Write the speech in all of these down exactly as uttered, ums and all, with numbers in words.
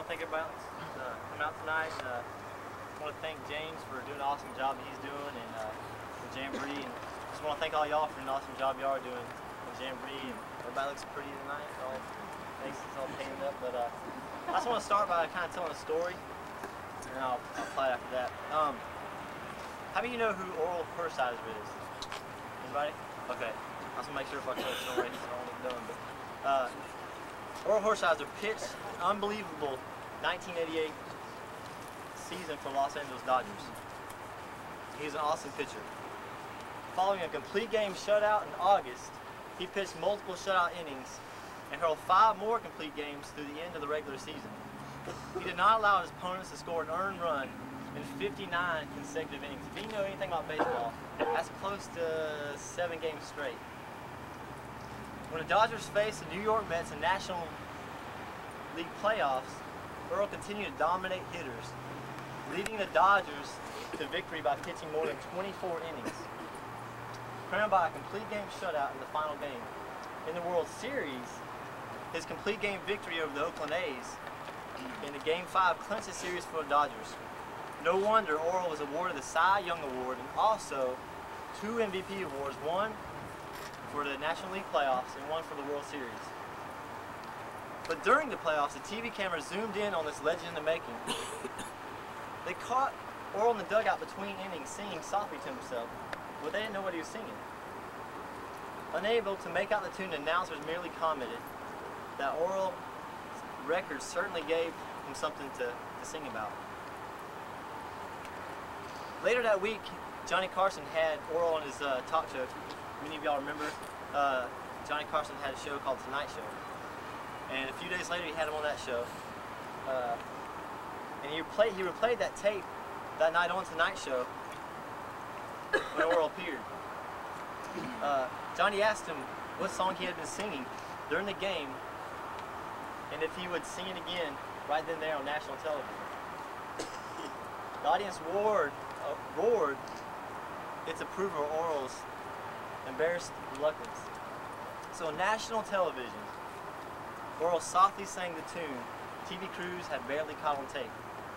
to thank everybody for uh, coming out tonight. Uh, I want to thank James for doing an awesome job that he's doing and uh, the Jamboree. And just want to thank all y'all for an awesome job y'all are doing in Jamboree. And everybody looks pretty tonight. It's all, faces all painted up. But uh, I just want to start by kind of telling a story, and I'll, I'll play after that. Um, how many of you know who Oral Horsheiser is? Anybody? Okay. I just want to make sure if I tell the story, so I don't get done. But, uh, Oral Horsheiser pitched an unbelievable nineteen eighty-eight season for Los Angeles Dodgers. He's an awesome pitcher. Following a complete game shutout in August, he pitched multiple shutout innings and hurled five more complete games through the end of the regular season. He did not allow his opponents to score an earned run in fifty-nine consecutive innings. If you know anything about baseball, that's close to seven games straight. When the Dodgers faced the New York Mets in National League playoffs, Earl continued to dominate hitters, leading the Dodgers to victory by pitching more than twenty-four innings, crowned by a complete game shutout in the final game. In the World Series, his complete game victory over the Oakland A's in the Game five clinched the series for the Dodgers. No wonder Oral was awarded the Cy Young Award and also two M V P awards, one for the National League playoffs and one for the World Series. But during the playoffs, the T V camera zoomed in on this legend in the making. They caught Oral in the dugout between innings singing softly to himself, but they didn't know what he was singing. Unable to make out the tune, the announcers merely commented that Oral's record certainly gave him something to, to sing about. Later that week, Johnny Carson had Oral on his uh, talk show. Many of y'all remember uh, Johnny Carson had a show called Tonight Show. And a few days later, he had him on that show. Uh, and he replayed, he replayed that tape that night on Tonight Show when Oral appeared. Uh, Johnny asked him what song he had been singing during the game and if he would sing it again right then and there on national television. The audience roared, uh, roared its approval of Oral's embarrassed reluctance. So on national television, Oral softly sang the tune T V crews had barely caught on tape.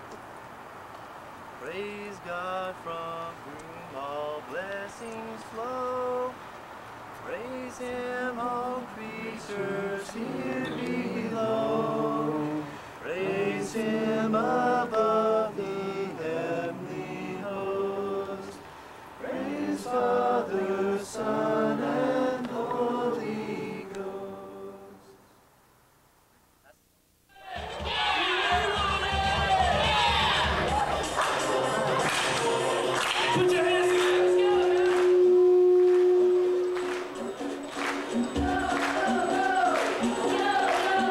Praise God from whom all blessings flow. Praise Him, all creatures here below. Praise Him above the heavenly host. Praise Father, Son, and Holy Ghost. Put your hands together.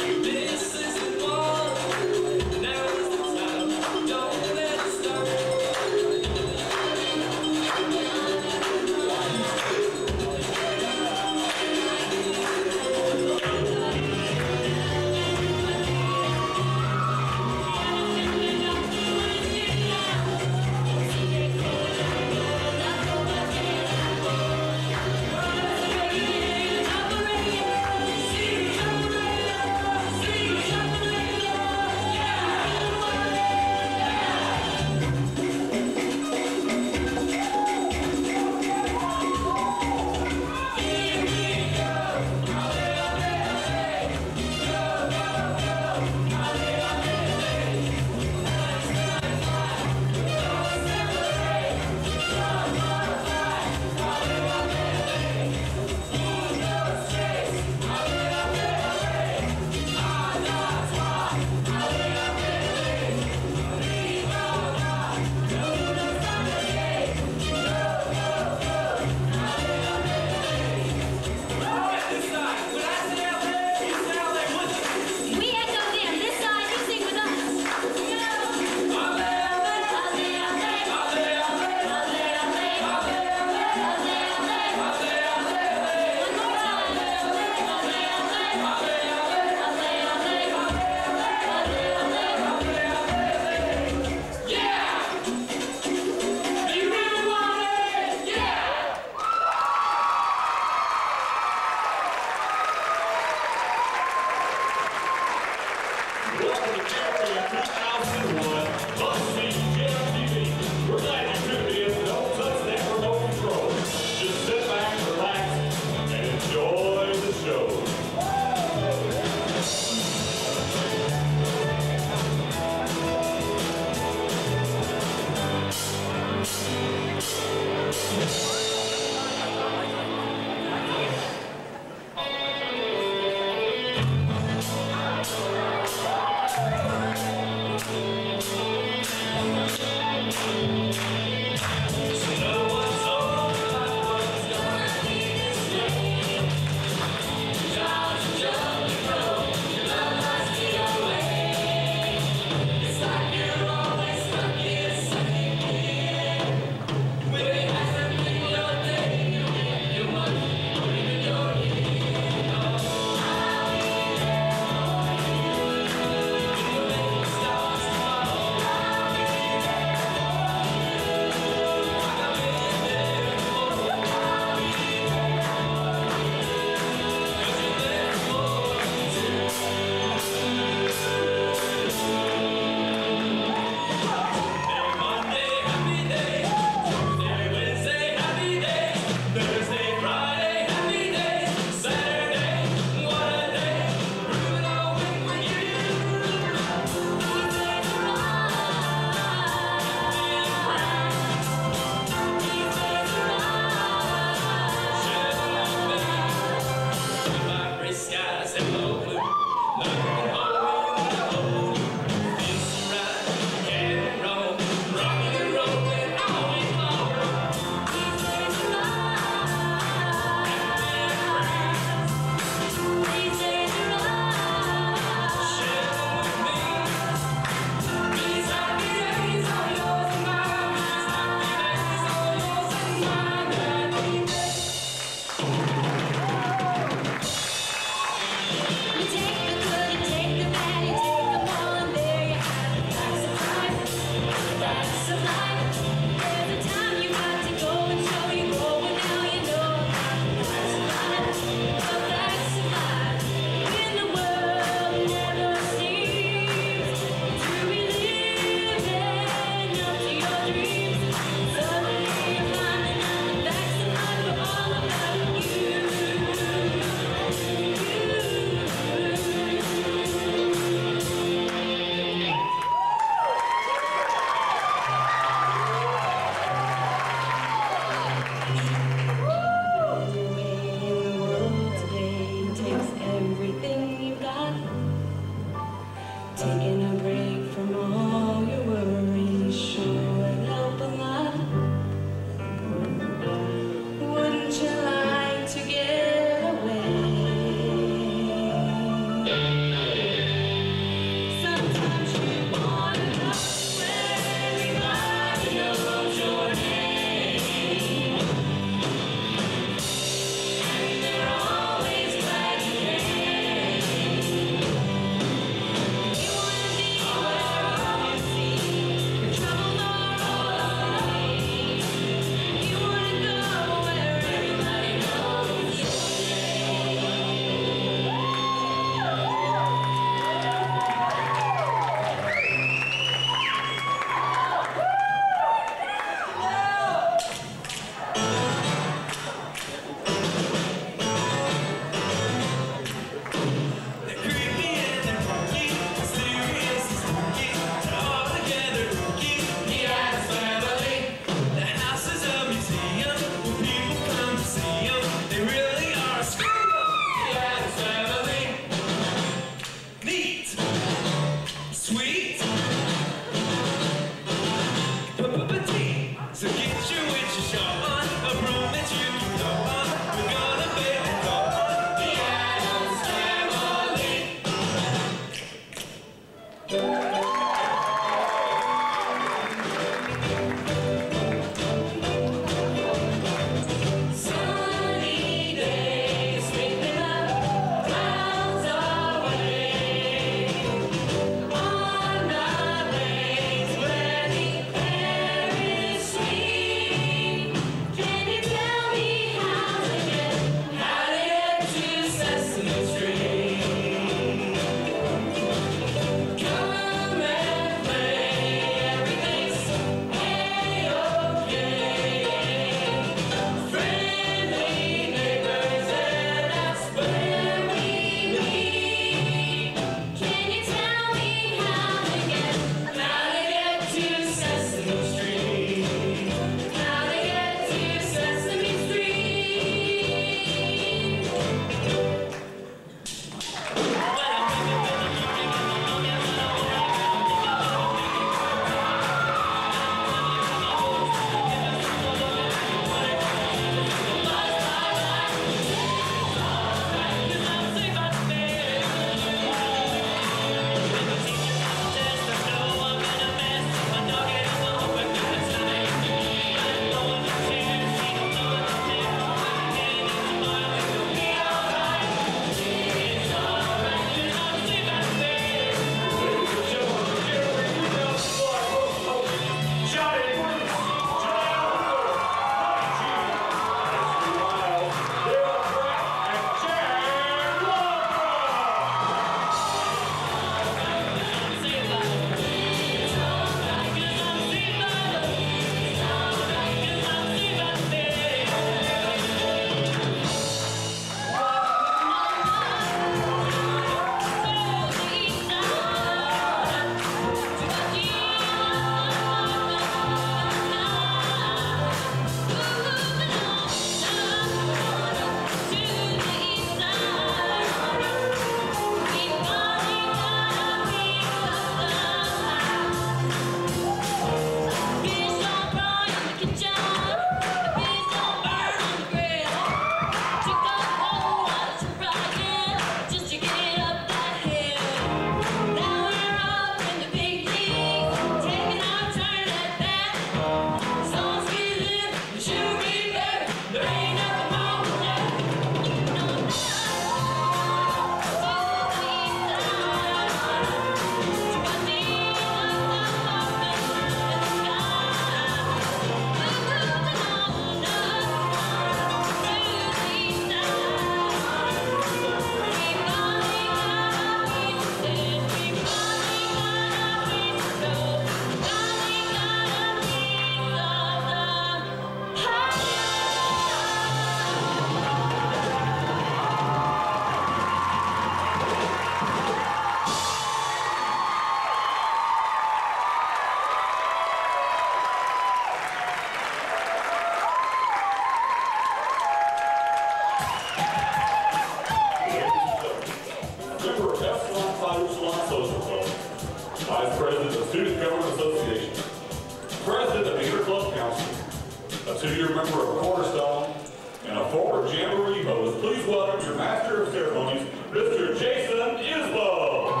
a two-year member of Cornerstone, and a former Jamboree host. Please welcome your Master of Ceremonies, Mister Jason Isbell.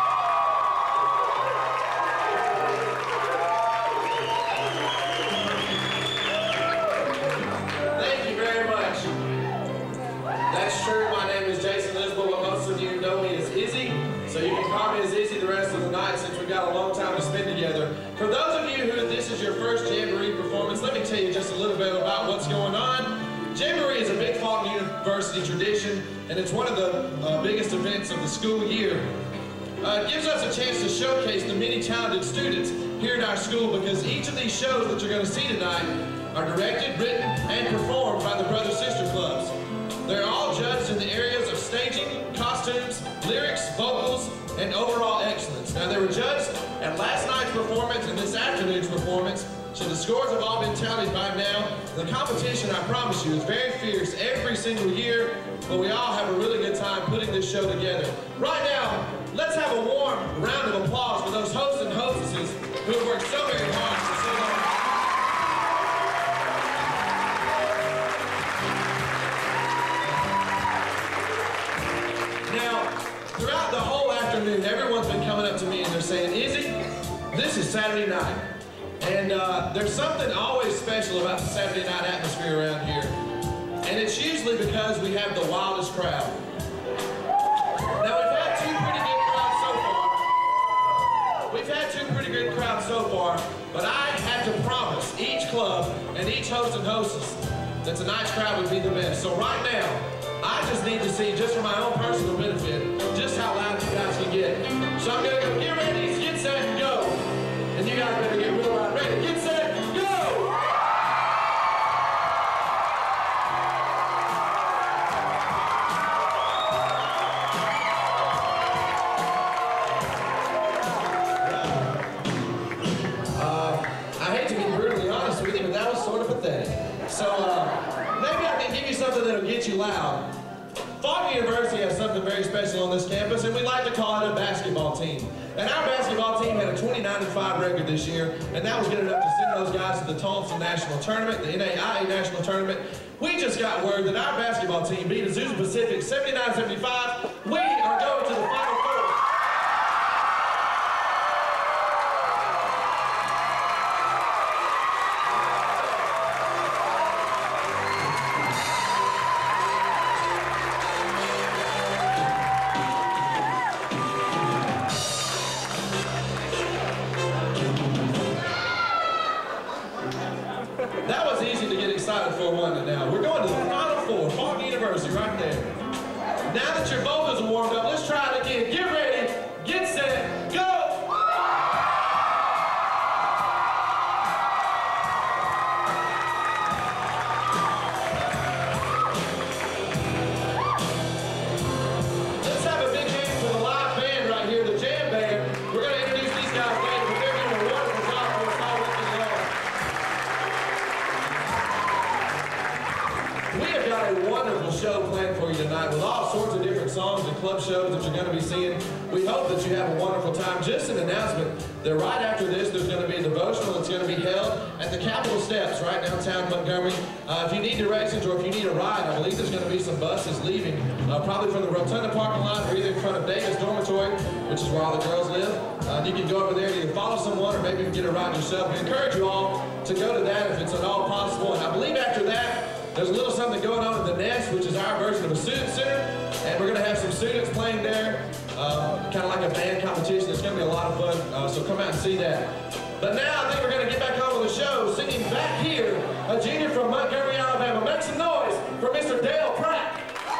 Thank you very much. That's true. My name is Jason Isbell, but most of you know me as Izzy, so you can call me as Izzy the rest of the night since we've got a long time to spend together. For those of you who this is your first Jamboree performance, let me tell you just a little bit about what's going on. Jamboree is a big Faulkner University tradition, and it's one of the uh, biggest events of the school year. Uh, it gives us a chance to showcase the many talented students here at our school, because each of these shows that you're going to see tonight are directed, written, and performed by the brother-sister clubs. They're all judged in the areas of staging, costumes, lyrics, vocals, and overall excellence. Now, they were judged at last night's performance and this afternoon's performance, so the scores have all been tallied by now. The competition, I promise you, is very fierce every single year, but we all have a really good time putting this show together. Right now, let's have a warm round of applause for those hosts and hostesses who have worked so very hard for so long. Now, throughout the whole afternoon, everyone's been coming up to me and they're saying, Izzy, this is Saturday night. And uh, there's something always special about the Saturday night atmosphere around here. And it's usually because we have the wildest crowd. Now, we've had two pretty good crowds so far. We've had two pretty good crowds so far, but I had to promise each club and each host and hostess that tonight's crowd would be the best. So right now, I just need to see, just for my own personal benefit, just how loud you guys can get. So I'm gonna go, get ready, get set, and go. And you guys better get real loud. Ready, get set, go! Uh, I hate to be brutally honest with you, but that was sort of pathetic. So uh, maybe I can give you something that'll get you loud. Faulkner University has something very special on this campus, and we like to call it a basketball team. And our basketball team had a twenty-nine and five record this year, and that was good enough to send those guys to the Thompson National Tournament, the N A I A National Tournament. We just got word that our basketball team beat Azusa Pacific seventy-nine seventy-five. We are going to the Final Four. That was easy to get excited for, wasn't it now? We're going to the Final Four, Faulkner University right there. Now that your vocals are warmed up, let's try it again. Get ready, get set, go! Let's have a big hand for the live band right here, the jam band. We're going to introduce these guys later, but they're doing a wonderful job for us all weekend long. We have got a wonderful show planned for you tonight with all sorts of different songs and club shows that you're going to be seeing. We hope that you have a wonderful time. Just an announcement that right after this, there's going to be a devotional that's going to be held at the Capitol Steps right downtown Montgomery. Uh, if you need directions or if you need a ride, I believe there's going to be some buses leaving, uh, probably from the Rotunda parking lot or either in front of Davis Dormitory, which is where all the girls live. Uh, you can go over there and either follow someone or maybe you can get a ride yourself. We encourage you all to go to that if it's at all possible. And I believe after that, there's a little something going on in the Nest, which is our version of a student center, and we're going to have some students playing there, uh, kind of like a band competition. It's going to be a lot of fun, uh, so come out and see that. But now I think we're going to get back on with the show, singing back here, a junior from Montgomery, Alabama. Make some noise for Mister Dale Pratt.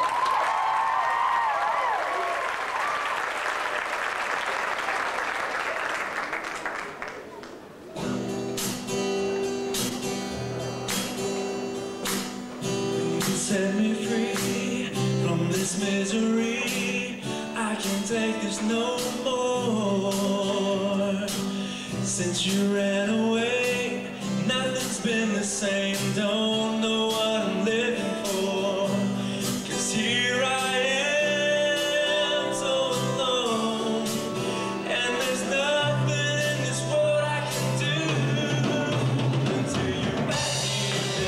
Set me free from this misery. I can't take this no more. Since you ran away, nothing's been the same. Don't know what I'm living for. 'Cause here I am, so alone, and there's nothing in this world I can do until you're back here.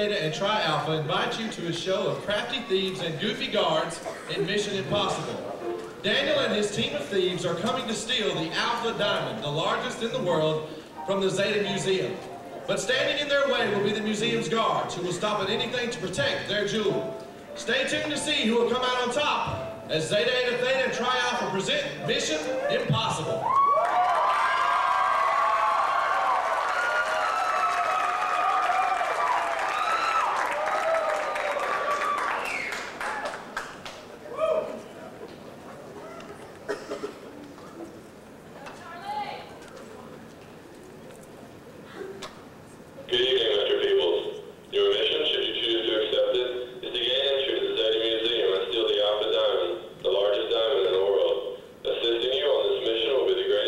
Theta, and Tri Alpha invite you to a show of crafty thieves and goofy guards in Mission Impossible. Daniel and his team of thieves are coming to steal the Alpha Diamond, the largest in the world, from the Zeta Museum. But standing in their way will be the museum's guards, who will stop at anything to protect their jewel. Stay tuned to see who will come out on top as Zeta, Eta, Theta, and Tri Alpha present Mission Impossible. Good evening, Mister Peoples. Your mission, should you choose to accept it, is to gain entry to the Zeta Museum and steal the Alpha Diamond, the largest diamond in the world. Assisting you on this mission will be the great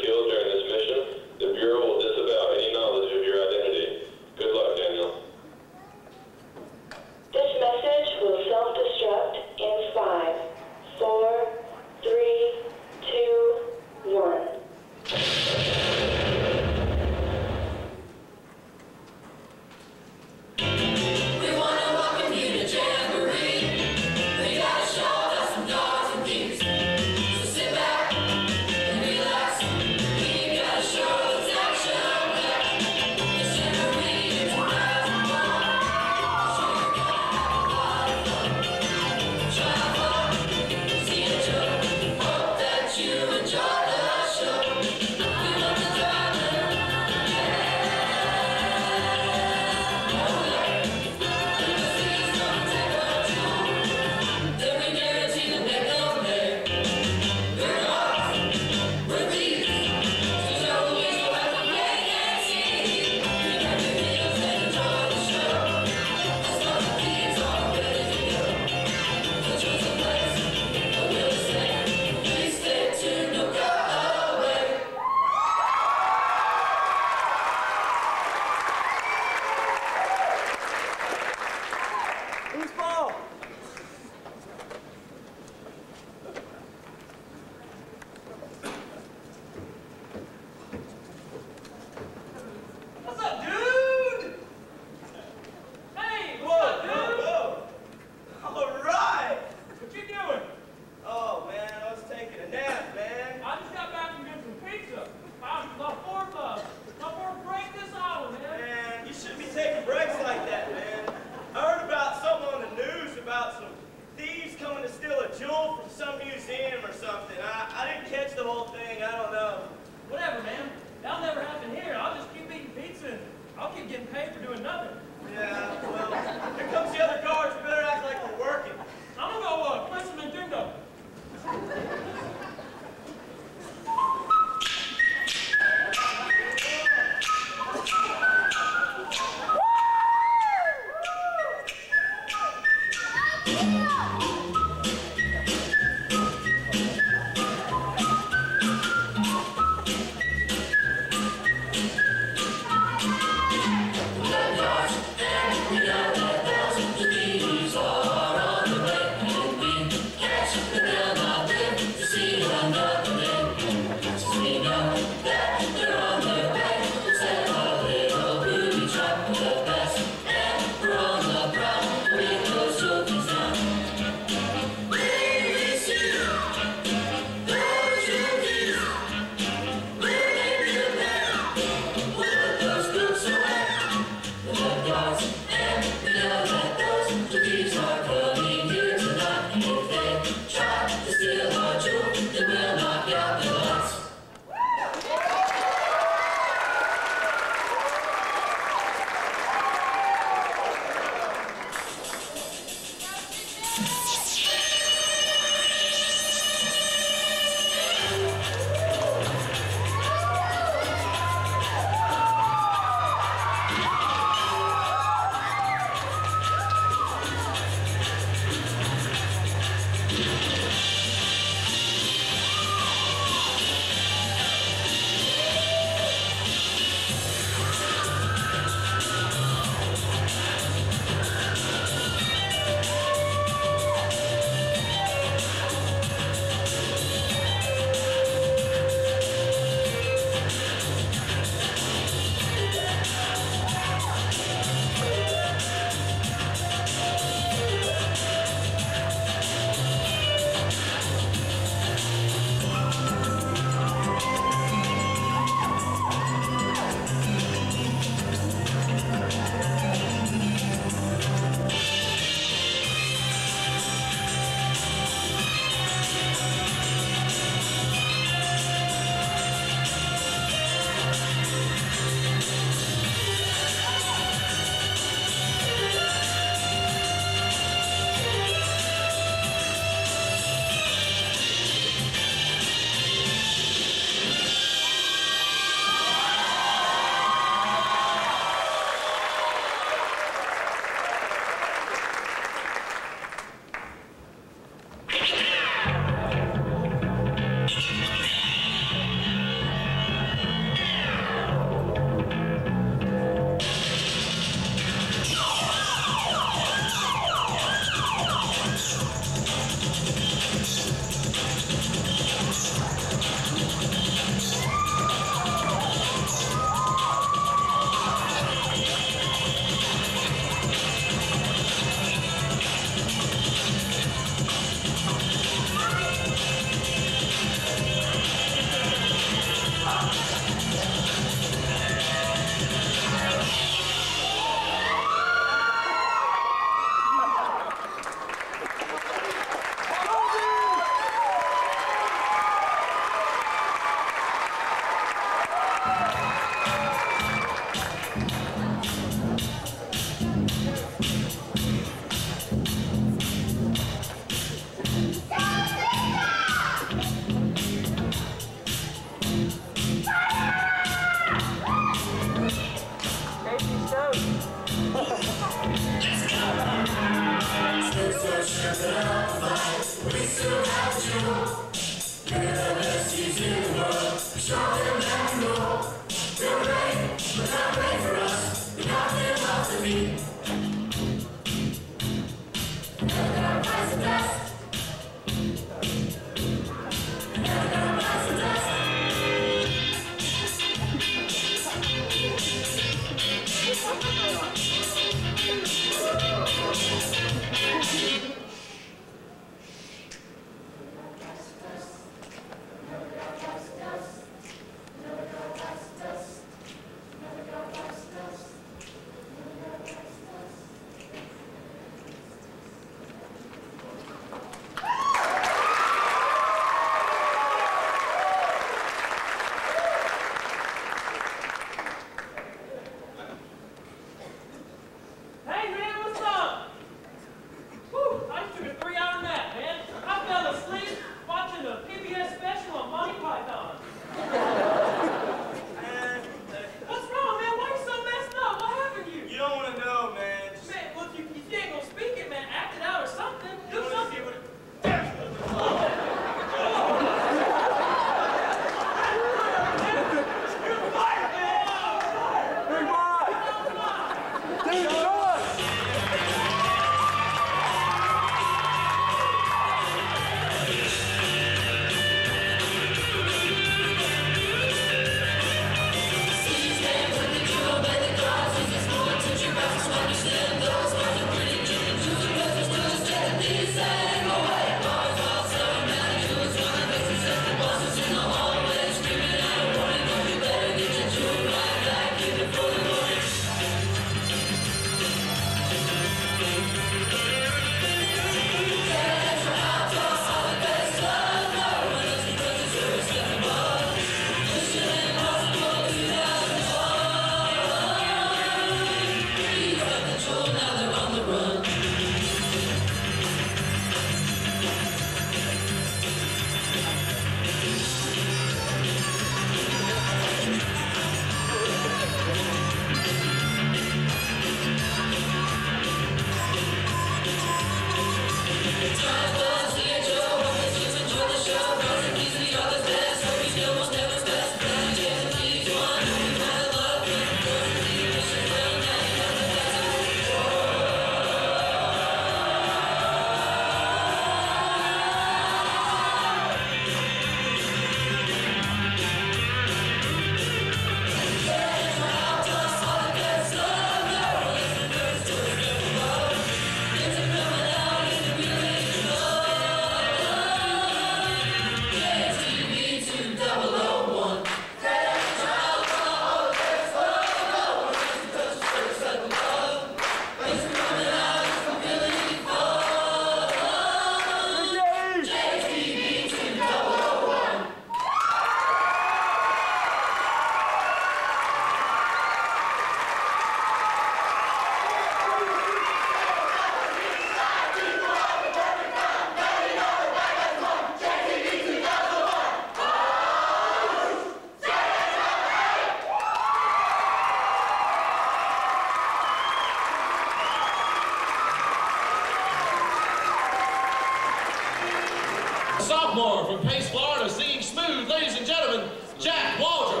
sophomore from Pace, Florida, singing smooth, ladies and gentlemen, Jack Waldroup.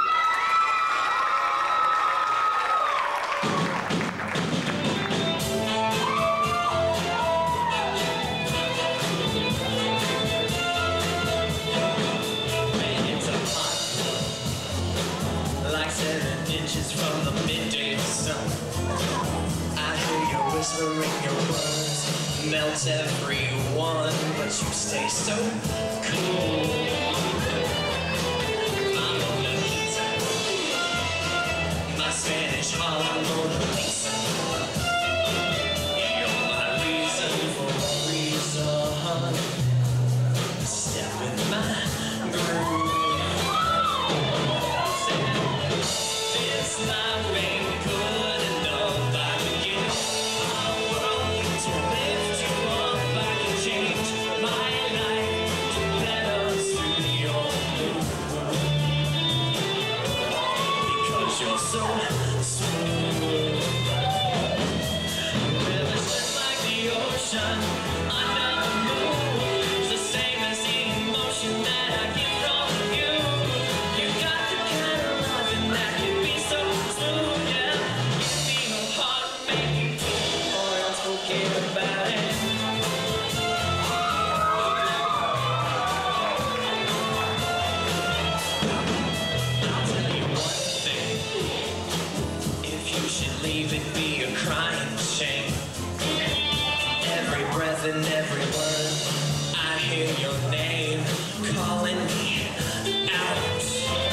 From the midday sun, I hear you whispering your words, melt everyone, but you stay so cool. My Mona Lisa, my Spanish Harlem Mona Lisa, you're my reason for a reason. Step in my groove. It's not been good enough. I can give my world to lift you up. I can change my life to better suit your mood. Because you're so smooth. Rivers just like the ocean under the moon. It's the same as the emotion that I get from you. You got the kind of loving that can be so smooth, yeah. Give me a heart, make you feel, or else forget about it. I'll tell you one thing. If you should leave, it'd be a crying shame. Every breath and every word, I hear your name calling me out.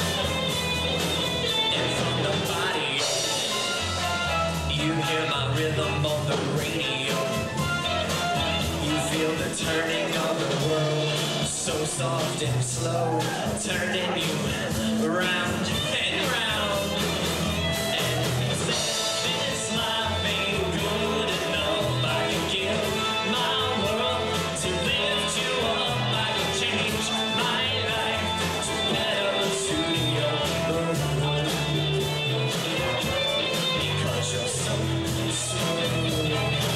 And from the body, you hear my rhythm on the radio. You feel the turning of the world, so soft and slow, turning you round and round. And you say, this life ain't good enough. I can give my world to lift you up. I can change my life to better suit your mood. Because you're so smooth.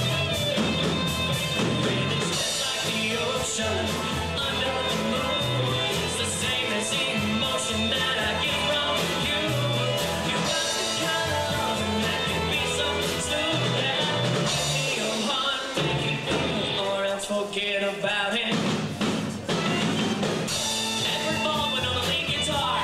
Baby, it's just like the ocean under the moon. It's the same as the emotion that I get from you. You got the kind of loving that can be so smooth, yeah. Give me your heart, make it good, or else forget about it. Edward Baldwin on the lead guitar.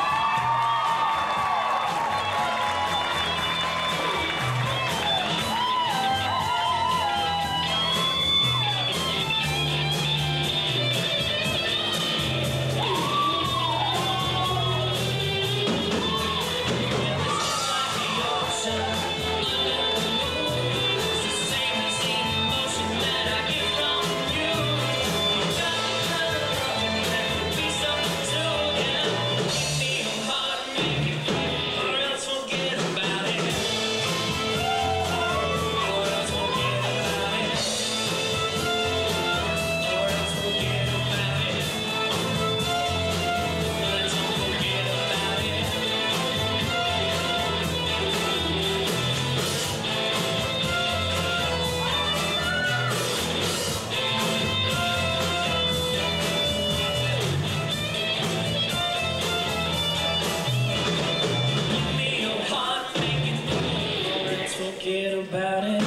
Forget about it.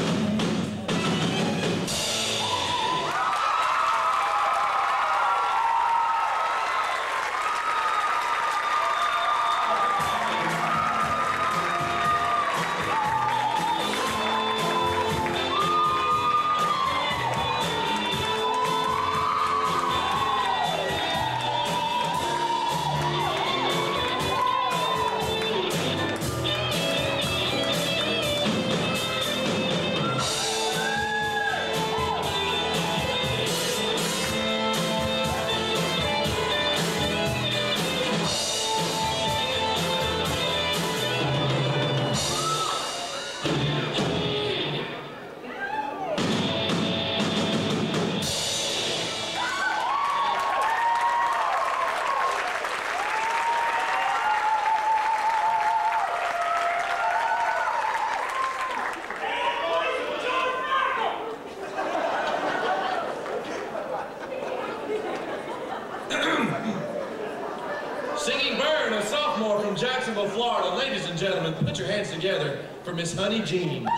put your hands together for Miss Honey Jean.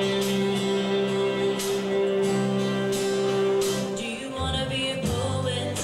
Do you wanna be a poet?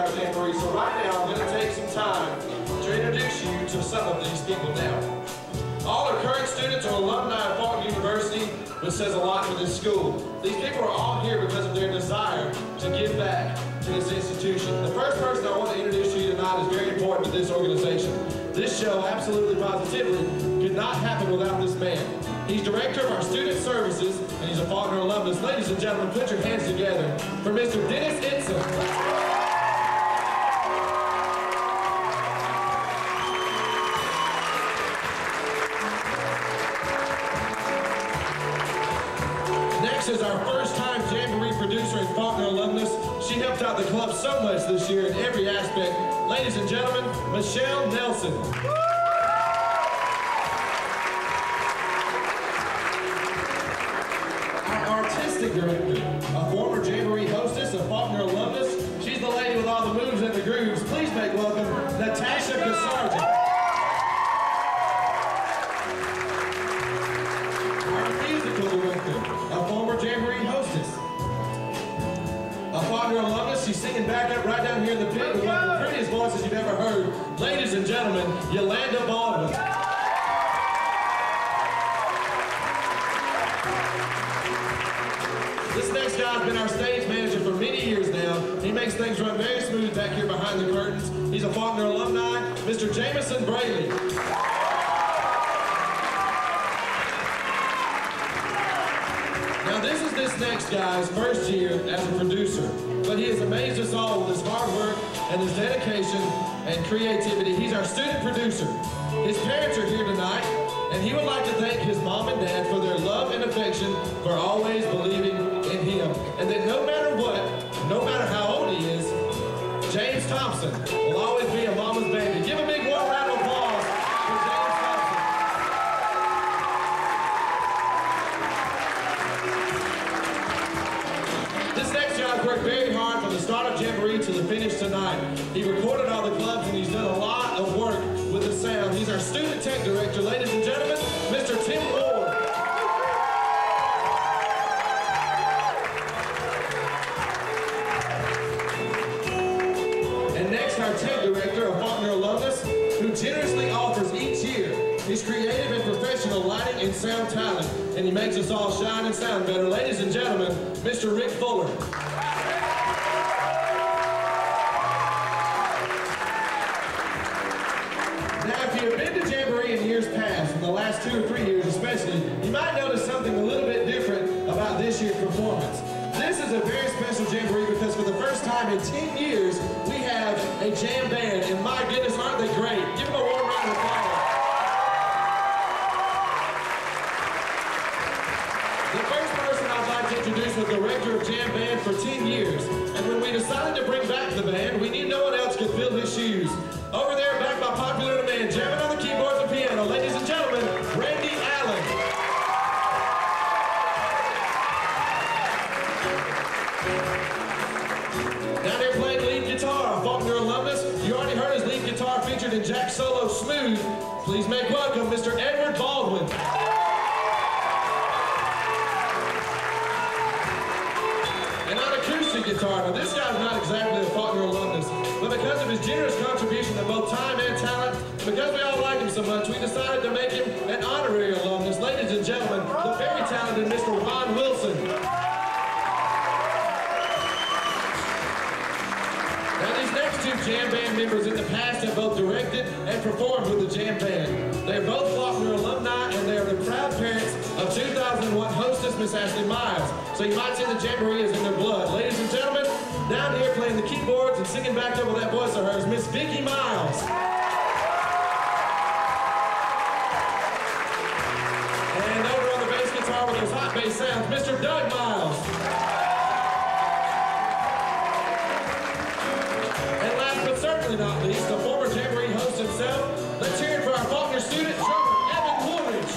our Jamboree. So right now, I'm going to take some time to introduce you to some of these people now. All are current students or alumni of Faulkner University, which says a lot for this school. These people are all here because of their desire to give back to this institution. The first person I want to introduce to you tonight is very important to this organization. This show, absolutely positively, could not happen without this man. He's director of our student services, and he's a Faulkner alumnus. Ladies and gentlemen, put your hands together for Mister Dennis Itson. Is our first-time Jamboree producer and Faulkner alumnus. She helped out the club so much this year in every aspect. Ladies and gentlemen, Michelle Nelson. Our artistic director, a former Jamboree hostess, a Faulkner alumnus. She's the lady with all the moves and the grooves. Please make welcome Natasha Kasarjan. Jamboree hostess. A Faulkner alumnus, she's singing back up right down here in the pit with one of the prettiest voices you've ever heard. Ladies and gentlemen, Yolanda Baldwin. This next guy's been our stage manager for many years now. He makes things run very smooth back here behind the curtains. He's a Faulkner alumni, Mister Jameson Braley. Now this is this next guy's first year as a producer, but he has amazed us all with his hard work and his dedication and creativity. He's our student producer. His parents are here tonight, and he would like to thank his mom and dad for their love and affection for always believing in him. And that no matter what, no matter how old he is, James Thompson will always be a mama's baby. Give a big warm round of applause for James Thompson. This next guy's worked very hard from the start of Jamboree to the finish tonight. He recorded all the clubs and he's done a lot of work with the sound. He's our student tech director, ladies and gentlemen, Mister Tim Ward. And next, our tech director, a Faulkner alumnus, who generously offers each year his creative and professional lighting and sound talent, and he makes us all shine and sound better. Ladies and gentlemen, Mister Rick Fuller. Now, if you have been to Jamboree in years past, in the last two or three years especially, you might notice something a little bit different about this year's performance. This is a very special Jamboree because for the first time in ten years, we have a jam band, and my goodness, aren't they great? Give them a warm round of applause. The first person I'd like to introduce was the director of jam band for ten years, and when we decided to bring back the band, we knew no one else could fill his shoes. Over there, back by popular demand, jamming on the keyboards and piano, ladies and gentlemen, Randy Allen. Down there playing lead guitar, a Faulkner alumnus. You already heard his lead guitar featured in Jack's solo, Smooth. Please make welcome Mister Edward Baldwin. And on acoustic guitar, now this guy's not exactly a Faulkner alumnus, but because of his generous contribution to both time and talent, and because we all like him so much, we decided to make him an honorary alumnus. Ladies and gentlemen, the very talented Mister Ron Wilson. Now these next two jam band members in the past have both directed and performed with the jam band. They're both Faulkner alumni, and they are the proud parents of two thousand one hostess Miss Ashley Miles. So you might say the Jamboree is in their blood. Ladies and gentlemen, down here playing the keyboards and singing back up with that voice of hers, Miss Vicki Miles. And over on the bass guitar with those hot bass sounds, Mister Doug Miles. And last but certainly not least, the former Jamboree host himself. Let's hear it for our Faulkner student, drummer Evan Woolridge.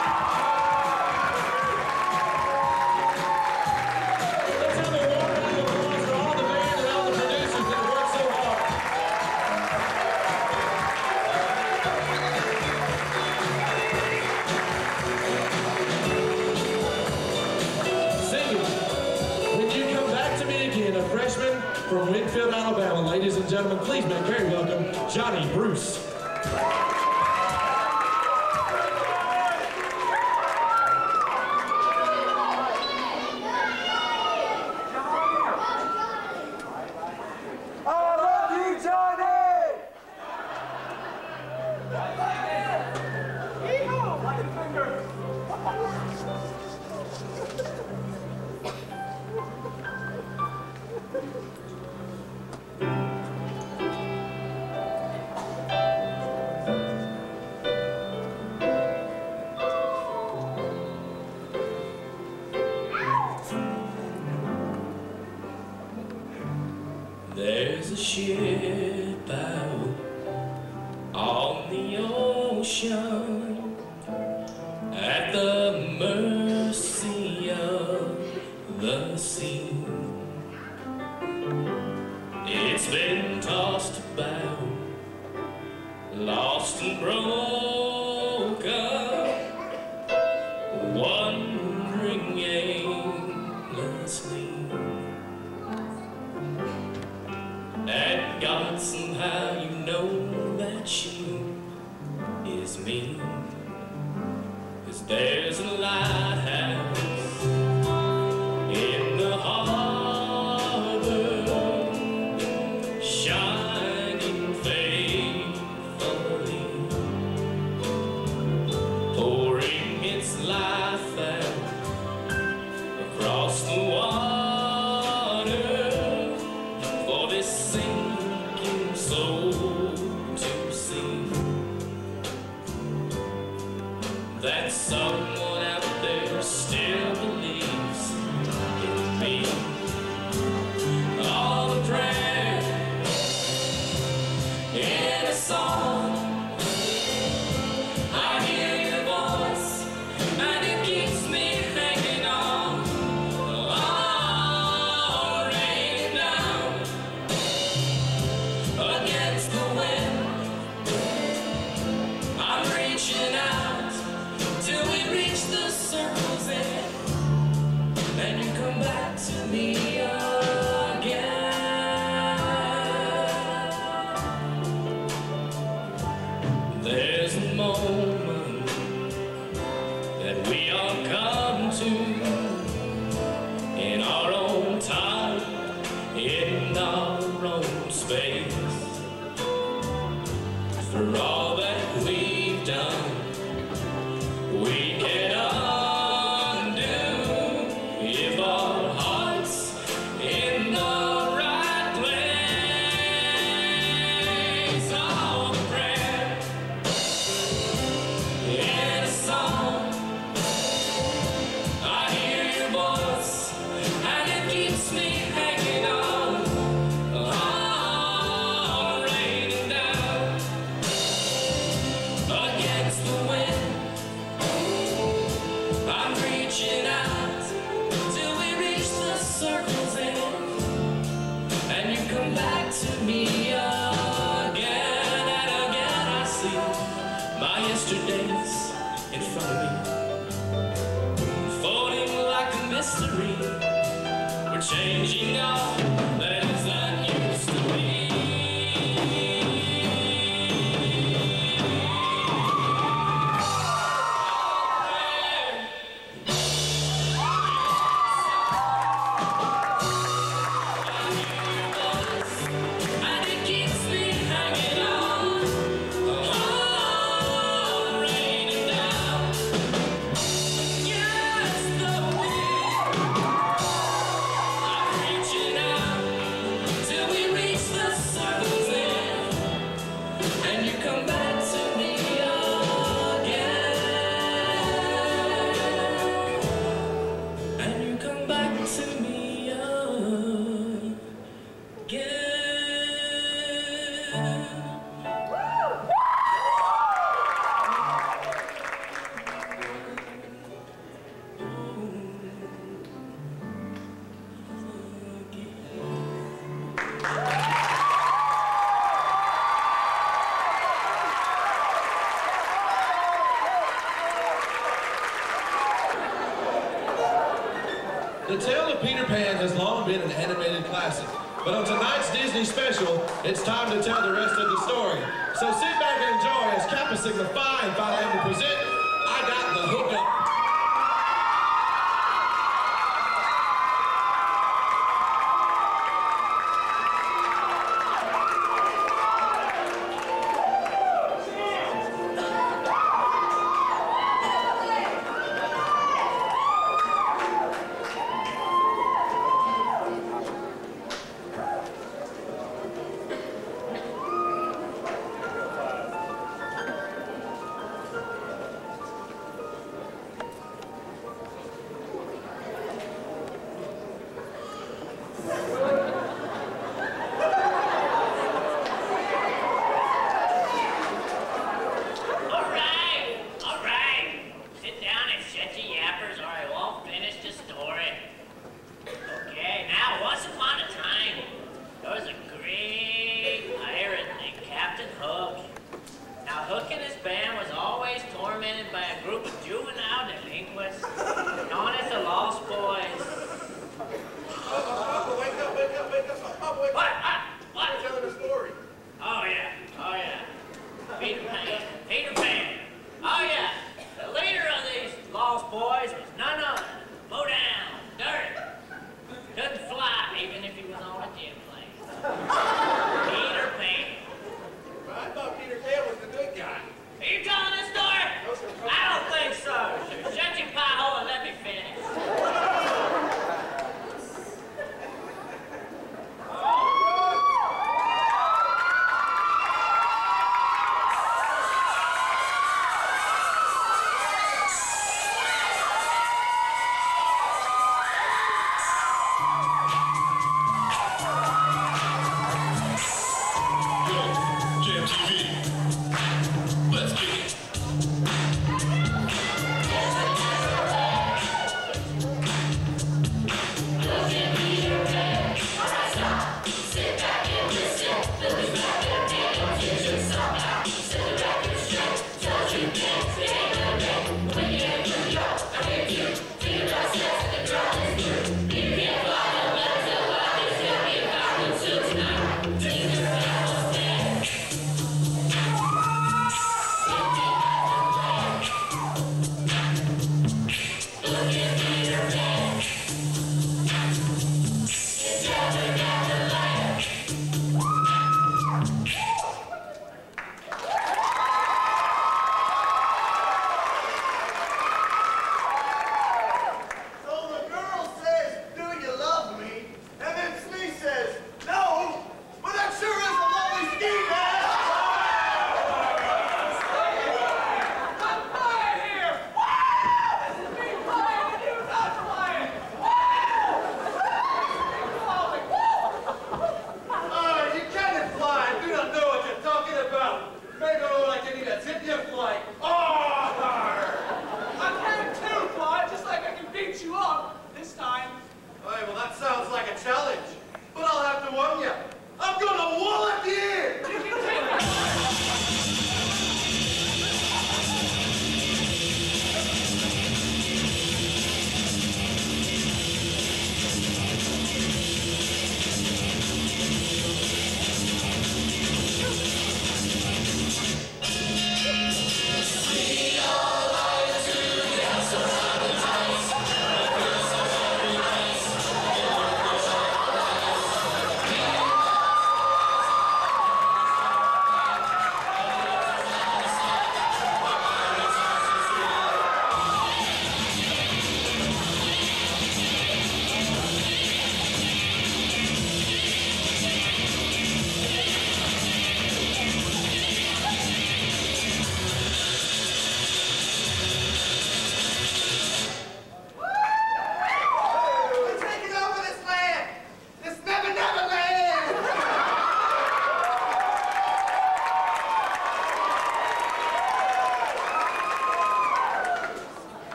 Let's have a warm round of applause for all the band and all the producers that worked so hard. from Winfield, Alabama. Ladies and gentlemen, please make very welcome Johnny Bruce. There's a ship out on the ocean at the mercy of the sea. It's been tossed about, lost and broken, wandering aimlessly. And God, somehow you know that she is me. 'Cause there's a lighthouse in the harbor, shining faithfully, pouring its life out across the water. Sinking soul to see that someone out there still believes in me. All the prayer in a song, I hear your voice and it keeps me hanging on. Against the wind, I'm reaching out till we reach the circle's end, and you come back to me again. There's a moment that we all come to in our own time, in our own space. For all that we've done, we can undo if our hearts in the right place. All the prayer in a song, I hear your voice and it keeps me hanging on. To me again and again, I see my yesterdays in front of me, floating like a mystery. We're changing all that is unused to be. The Tale of Peter Pan has long been an animated classic, But on tonight's Disney special, it's time to tell the rest of the story. So sit back and enjoy as Kappa Sigma Phi and Phi Lambda present I Got the Hookup.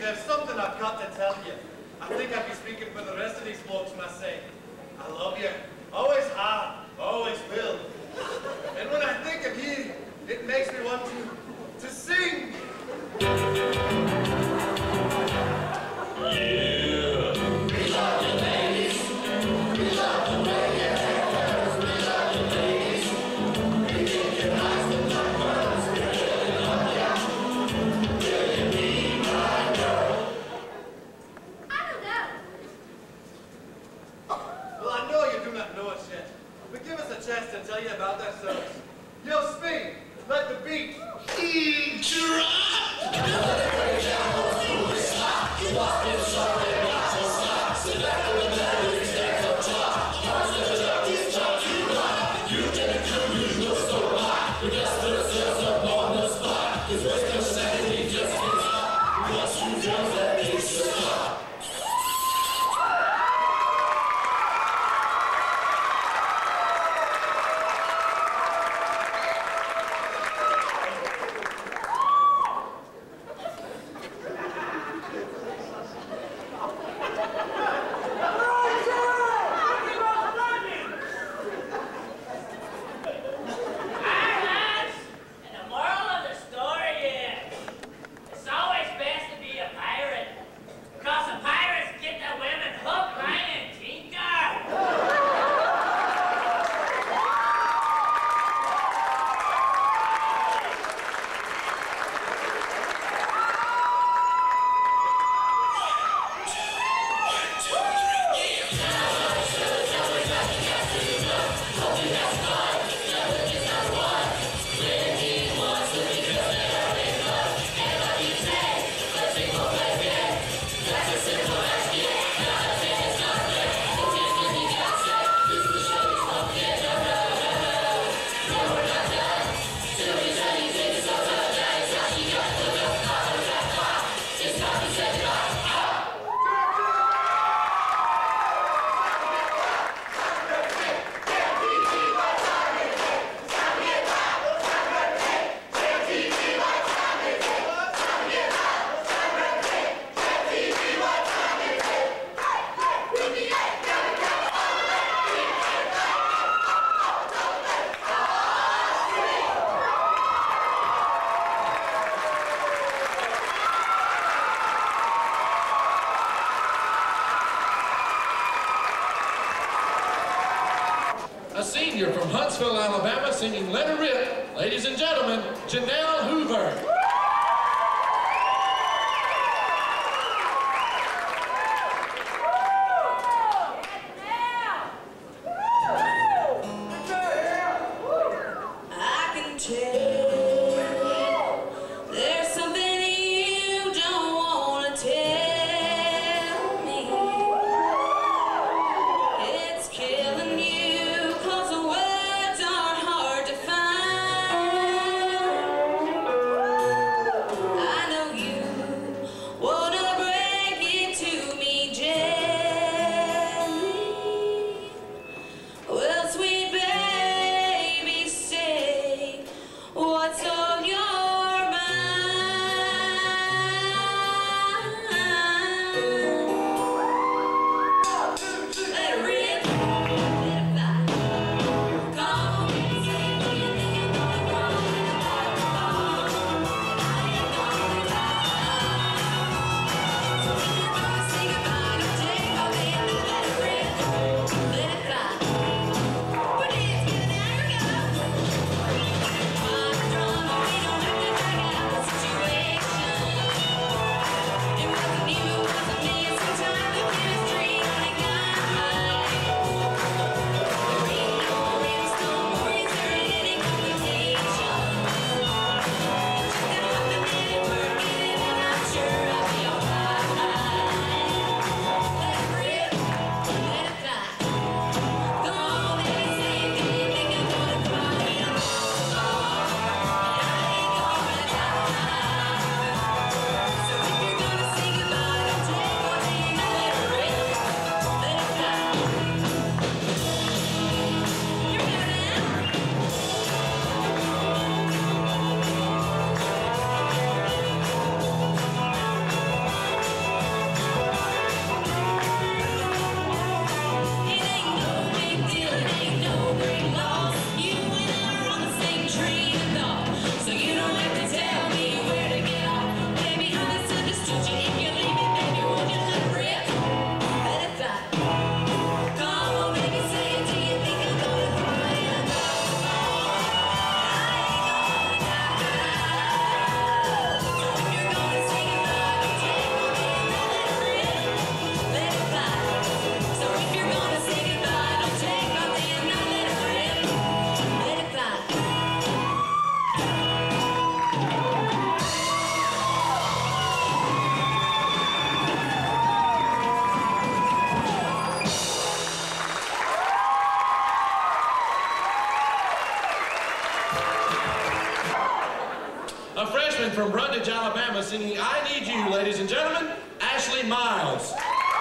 there's something I've got to tell you. I think I'd be speaking for the rest of these folks when I say, I love you. Always have, always will. And when I think of you, it makes me want to, to sing. Yeah. We love you, ladies. We love the way you have. We love you, ladies. We think you're nice and numbers. We really love you. Will you be my girl? I don't know. Well, I know you do not know it yet, but give us a chance to tell you about ourselves. Yo, speak. Let the beat. A senior from Huntsville, Alabama, singing Let Her Rip. Ladies and gentlemen, Jenell Hoover. I can tell there's something you don't want to tell me. It's killing you 'cause the words are hard to find. I Need You, ladies and gentlemen, Ashley Miles.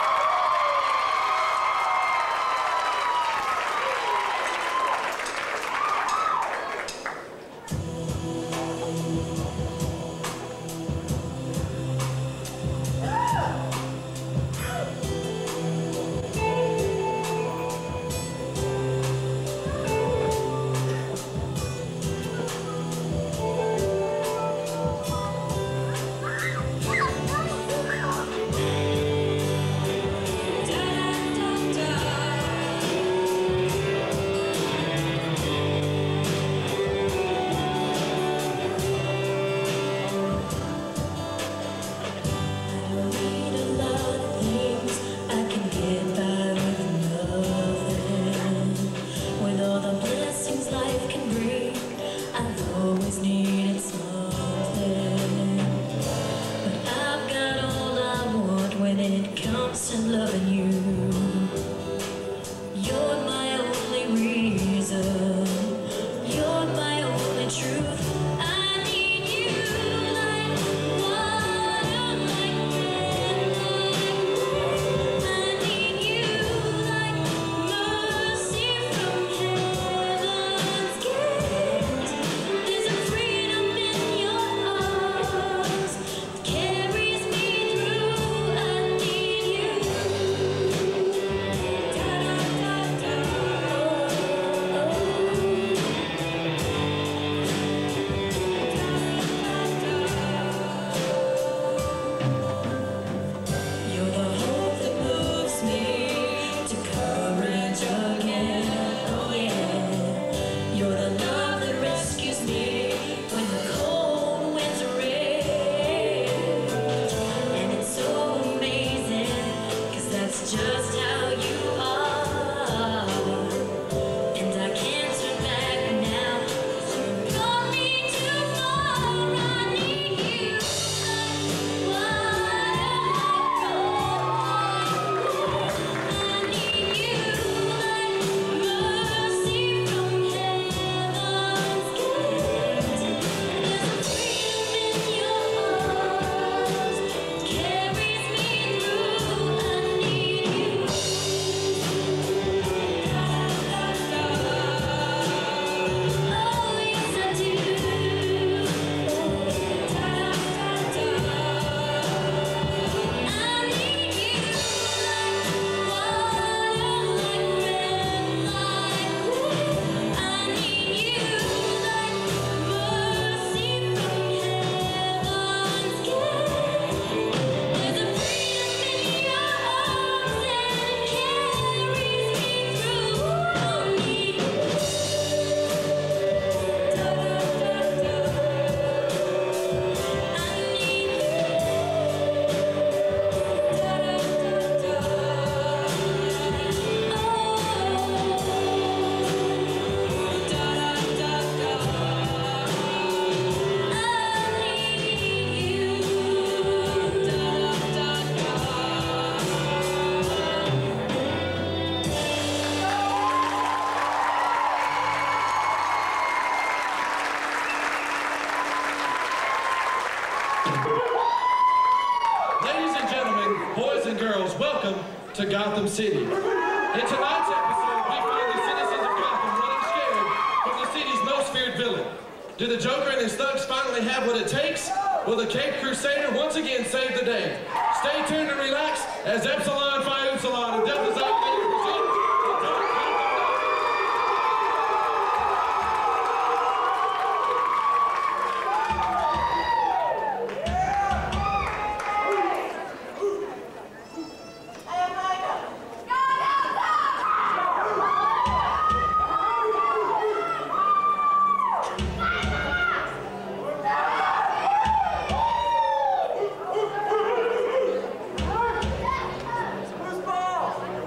To Gotham City. In tonight's episode, we find the citizens of Gotham running scared from the city's most feared villain. Do the Joker and his thugs finally have what it takes? Will the Cape Crusader once again save the day? Stay tuned and relax as Epsilon Phi Upsilon and Delta Xi present the Dark Who's ball?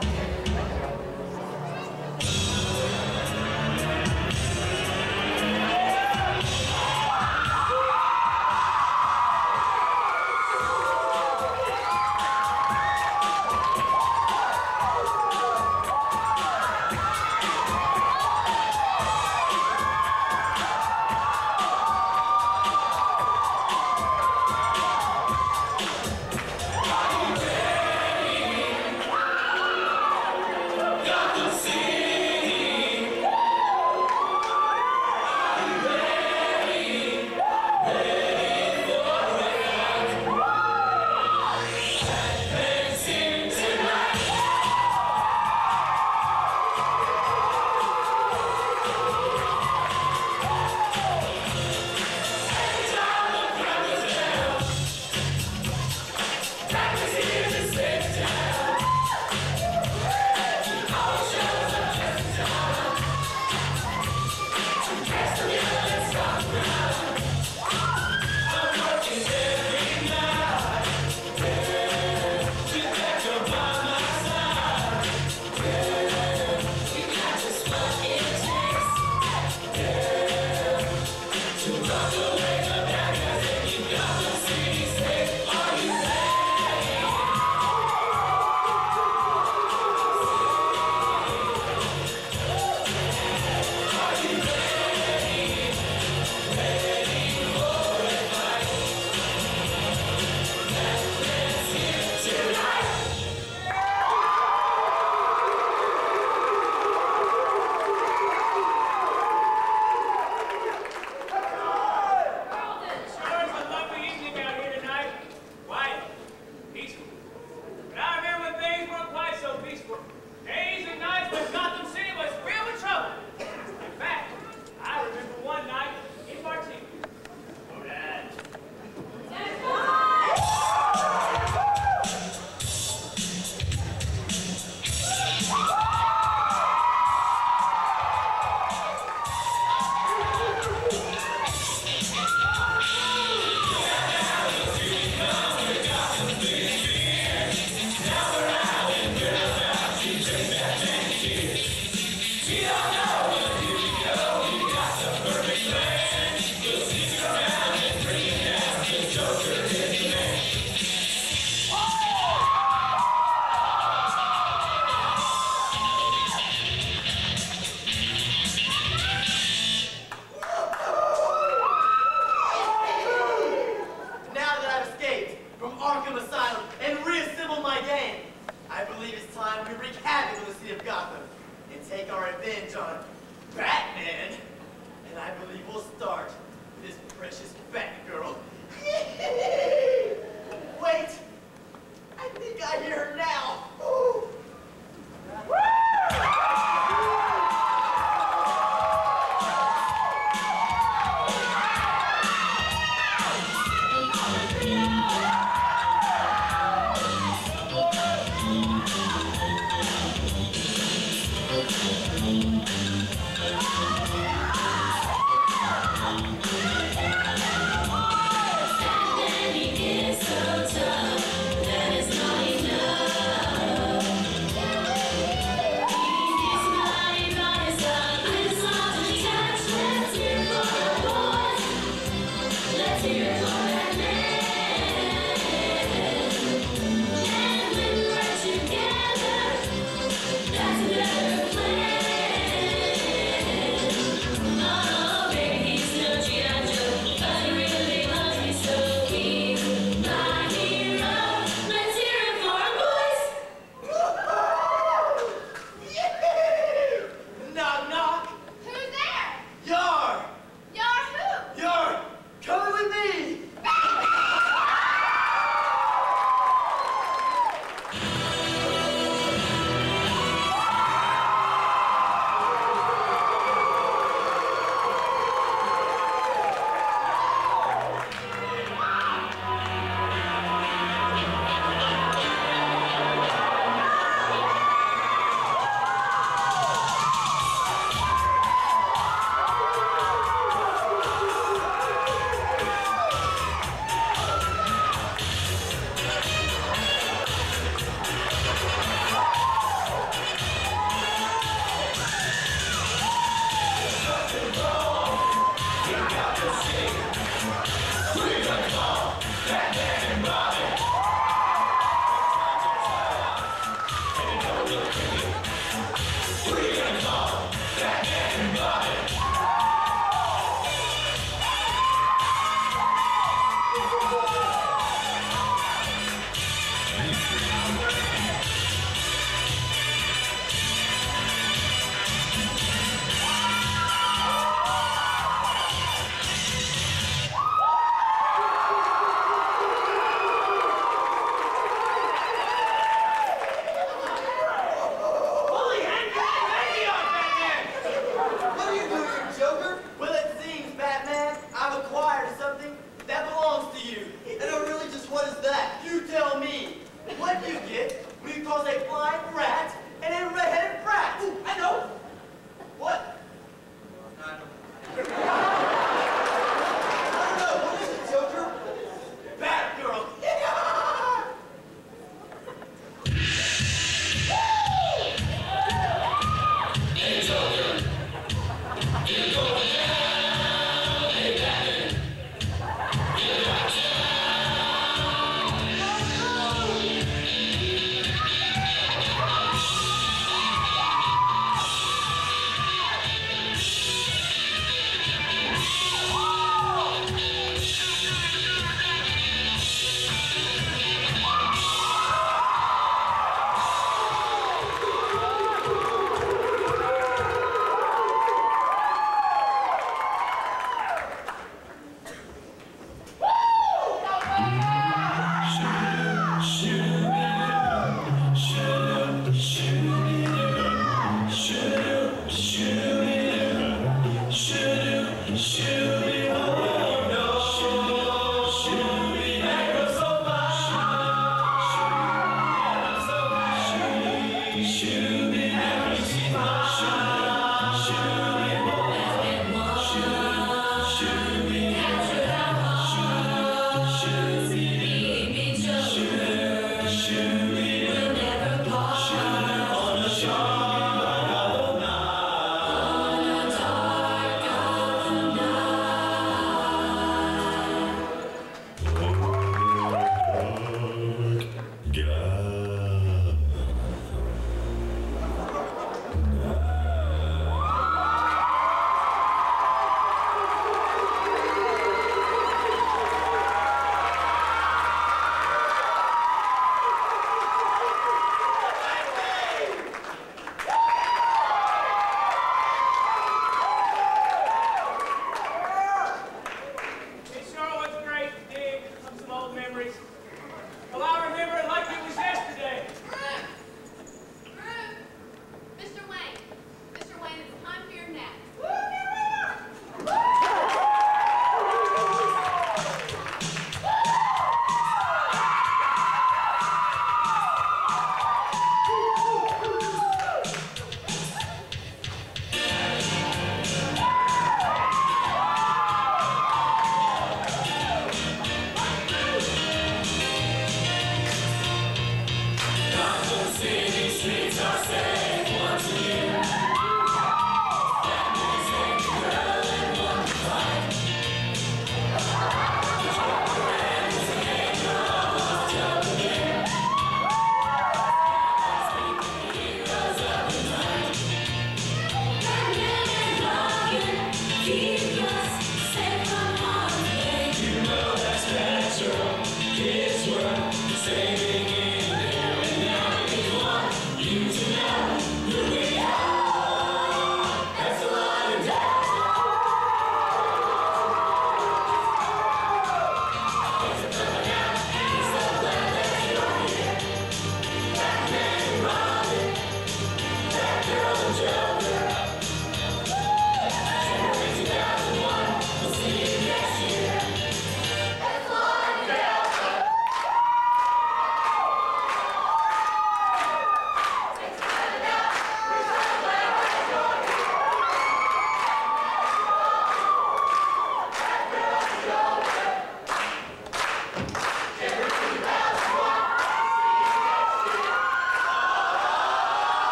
Hey,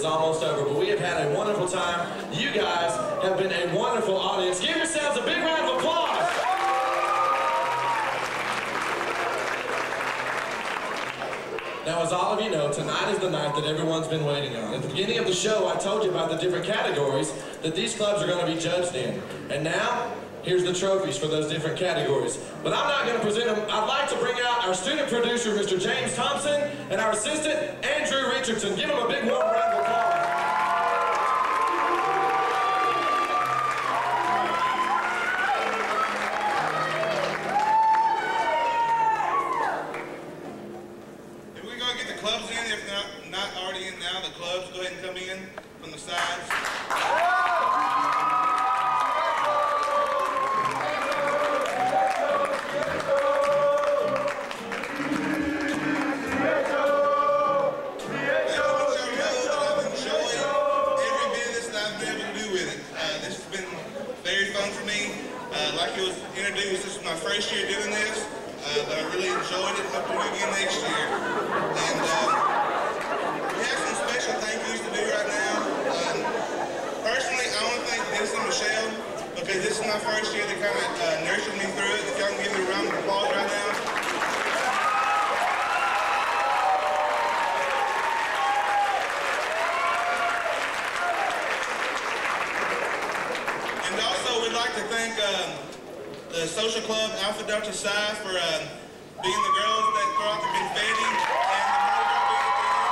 is almost over, but we have had a wonderful time. You guys have been a wonderful audience. Give yourselves a big round of applause. Now, as all of you know, tonight is the night that everyone's been waiting on. At the beginning of the show, I told you about the different categories that these clubs are going to be judged in. And now, here's the trophies for those different categories. But I'm not going to present them. I'd like to bring out our student producer, Mister James Thompson, and our assistant, Andrew Richardson. Give them a big warm round of applause. If we're going to get the clubs in, if they're not, not already in now, the clubs, go ahead and come in from the sides. Like it was introduced, this is my first year doing this, uh, but I really enjoyed it. Hope to do it again next year. And uh, we have some special thank yous to do right now. Um, personally, I want to thank Dennis and Michelle because this is my first year. They kind of uh, nurtured me through it. If y'all can give me a round of applause right now. And also, we'd like to thank um, the social club Alpha Delta Psi for uh, being the girls that throw out the confetti and the Mardi Gras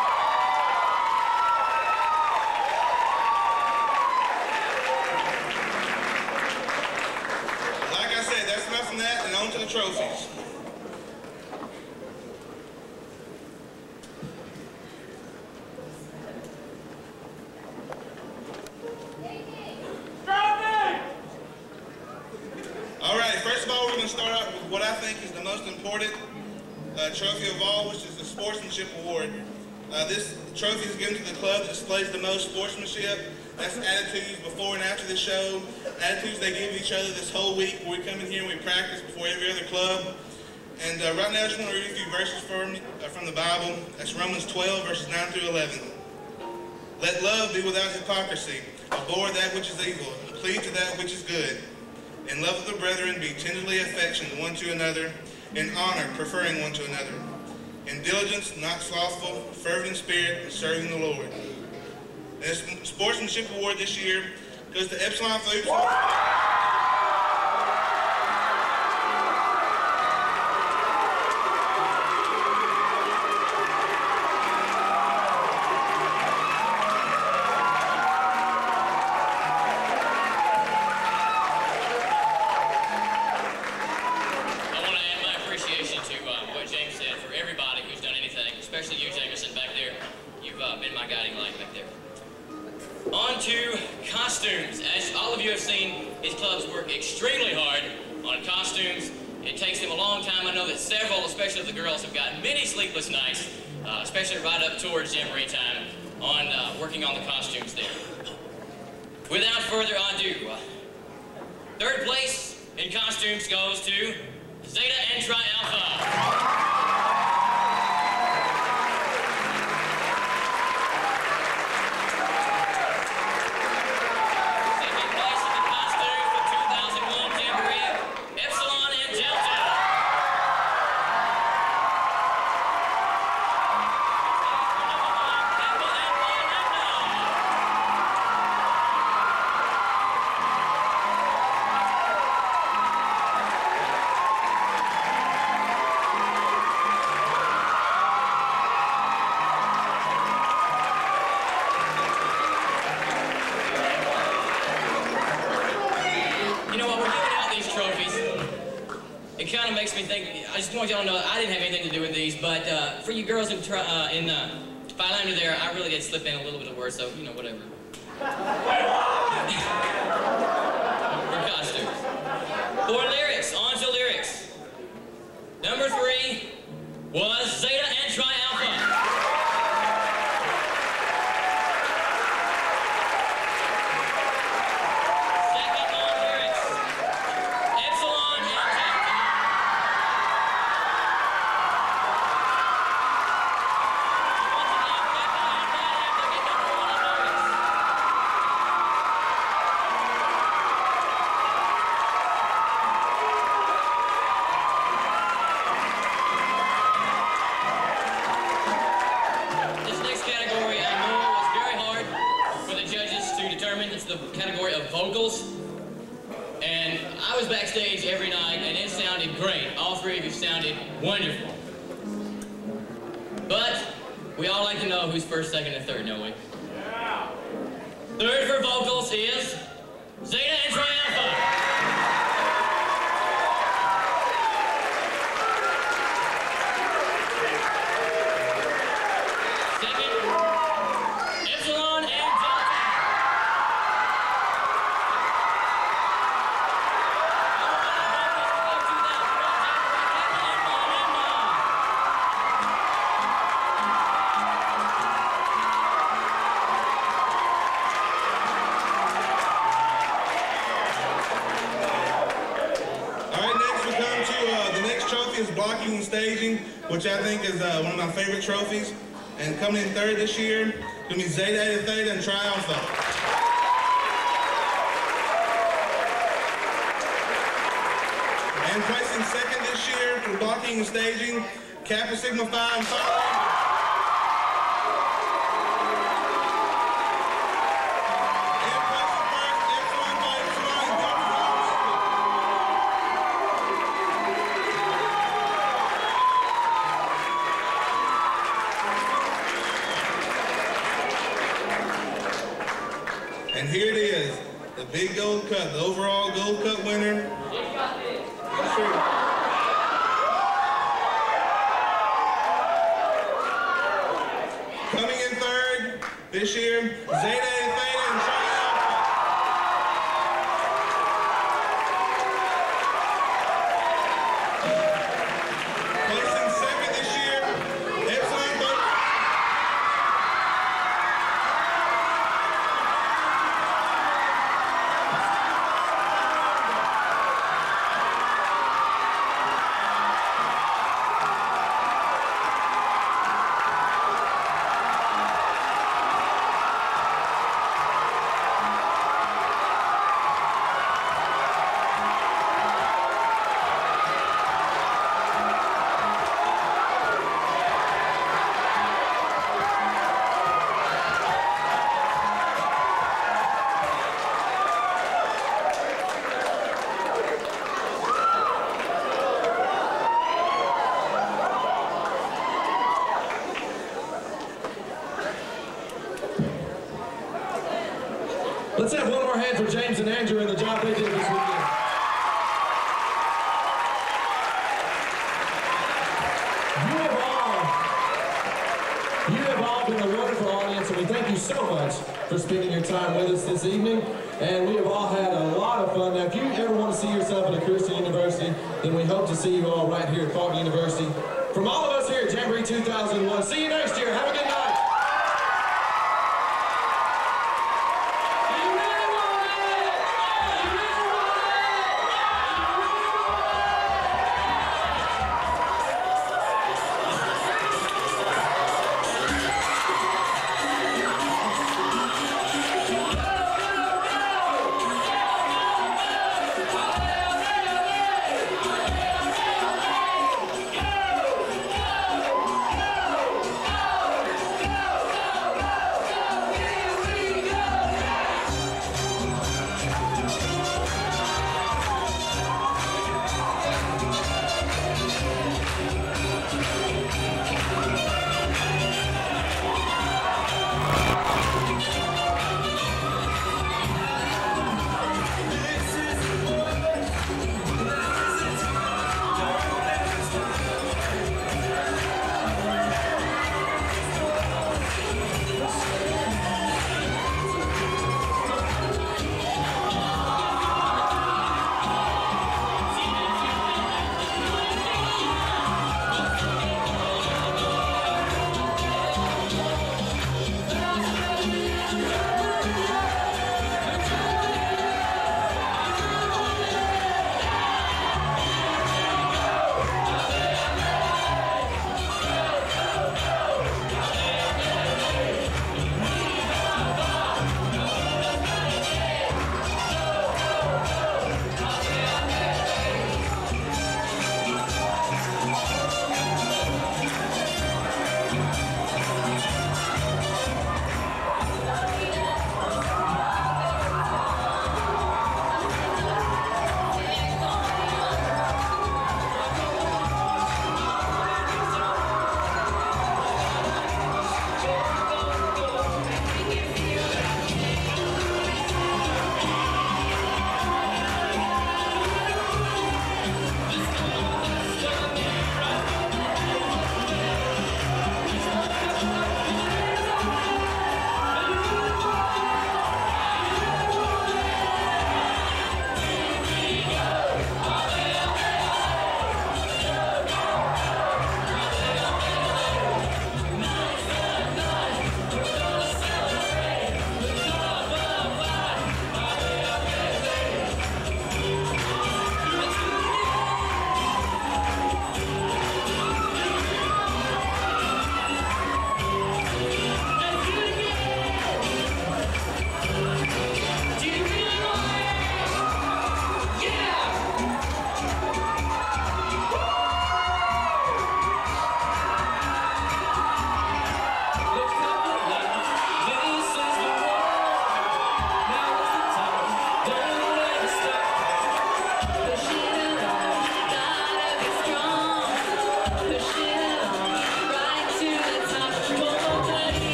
being at the end. Like I said, that's enough from that, and on to the trophies. Start out with what I think is the most important uh, trophy of all, which is the Sportsmanship Award. Uh, this trophy is given to the club that displays the most sportsmanship. That's attitudes before and after the show, attitudes they give each other this whole week where we come in here and we practice before every other club. And uh, right now I just want to read a few verses from, uh, from the Bible. That's Romans twelve, verses nine through eleven. Let love be without hypocrisy. Abhor that which is evil, and cleave to that which is good. In love of the brethren, be tenderly affectioned one to another, in honor, preferring one to another. In diligence, not slothful, fervent in spirit, and serving the Lord. And this Sportsmanship Award this year goes to Epsilon Foods. On to costumes. As all of you have seen, his clubs work extremely hard on costumes. It takes them a long time. I know that several, especially the girls, have got many sleepless nights, uh, especially right up towards Jamboree time, on uh, working on the costumes there. Without further ado, uh, third place in costumes goes to Zeta and Tri Alpha. It kind of makes me think, I just want y'all to know I didn't have anything to do with these, but uh, for you girls in, uh, in uh, Philander there, I really did slip in a little bit of words, so, you know, whatever. For costumes. For lyrics, on to lyrics. Number three was Zeta and Tri Alpha. One the category of vocals. And I was backstage every night, and it sounded great. All three of you sounded wonderful. But we all like to know who's first, second, and third, don't we? Yeah. Third for vocals is Zeta and Triumpha. Blocking and staging, which I think is uh, one of my favorite trophies. And coming in third this year, it's going to be Zeta, Eta, Theta, and Triumpha. And placing second this year for blocking and staging, Kappa Sigma Phi and Phi. And here it is, the big gold cup, the overall gold cup winner. That's true. Coming in third this year, Zeta, Theta, and Triumpha. Placing second this year, Epsilon Beta. Let's have one more hand for James and Andrew and the job they did this weekend. You have all, you have all been a wonderful audience, and we thank you so much for spending your time with us this evening. And we have all had a lot of fun. Now, if you ever want to see yourself at a Christian university, then we hope to see you all right here at Faulkner University. From all of us here at Jamboree two thousand one, see you next year.